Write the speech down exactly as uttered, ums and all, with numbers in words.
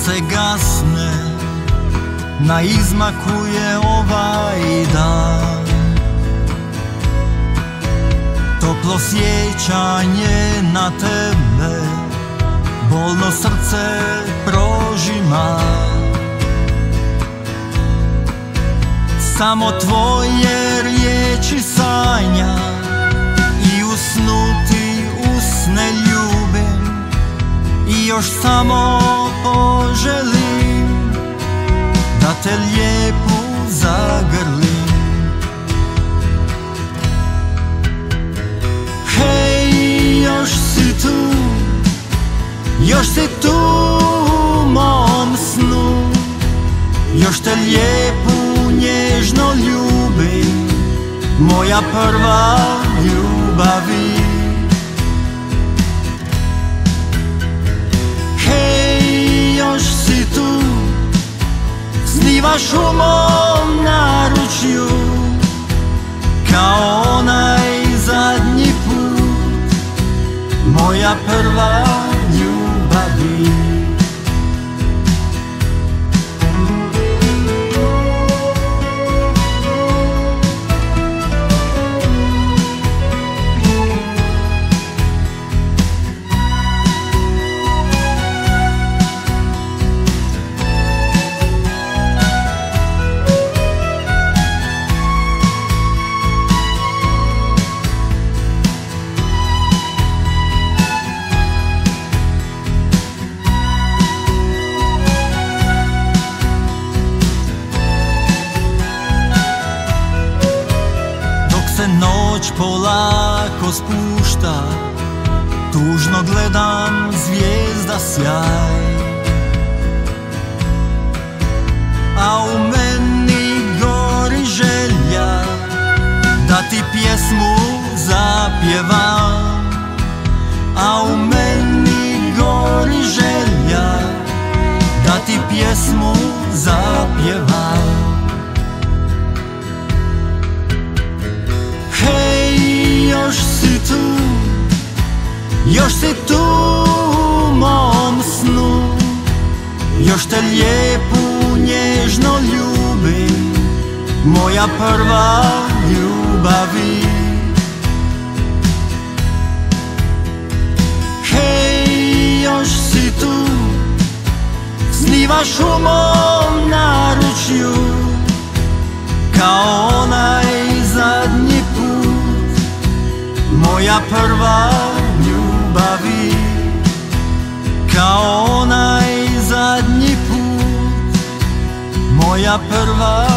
se gasne, na izmaku je ovaj dan. Toplo sjećanje na tebe, bolno srce prožima. Samo tvoje riječi sanja i u snu ti usne ljubim i još samo poželim da te lijepo zagrlim. Hej, još si tu, još si tu u mom snu, još te lijepo nježno ljubim, moja prva ljubavi. Hej, još si tu, snivaš u mom naručju, kao onaj zadnji put, moja prva ljubavi. Noć polako spušta, tužno gledam zvijezda sjaj, a u meni gori želja da ti pjesmu zapjevam, a u meni gori želja da ti pjesmu zapjevam. Hej, još si tu, još si tu u mom snu, još te lijepo nježno ljubim, moja prva ljubavi. Hej, još si tu, snivaš u mom naručju, kao onaj zadnji put, moja prva ljubavi. Kao onaj zadnji put, moja prva